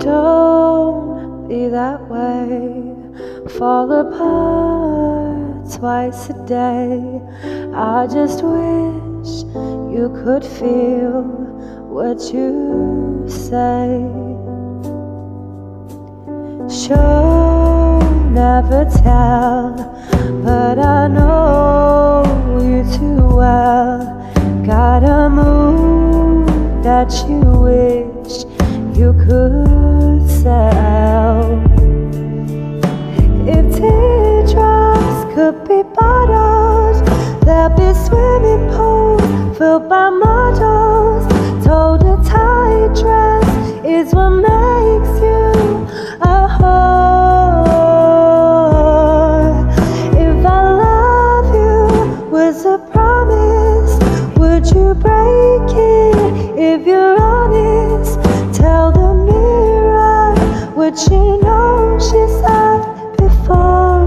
Don't be that way. Fall apart twice a day. I just wish you could feel what you say. Show, never tell, but I know you too well. Got a mood that you wish you could sell. If teardrops could be bottles, there'd be swimming pools filled by models. Told a tight dress is what makes you a whore. If I love you was a promise, would you break it? If you're honest, tell the mirror what you know she said before.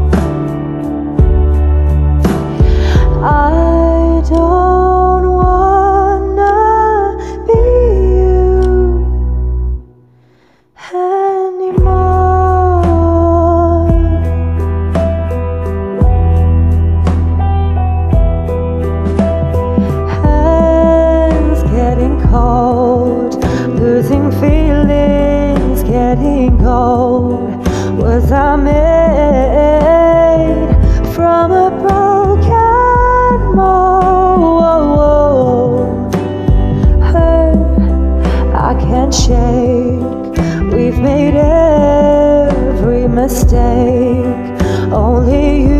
I don't wanna be you anymore. Hands getting cold, losing feelings, getting cold. Was I made from a broken mold? Hurt, I can't shake. We've made every mistake. Only you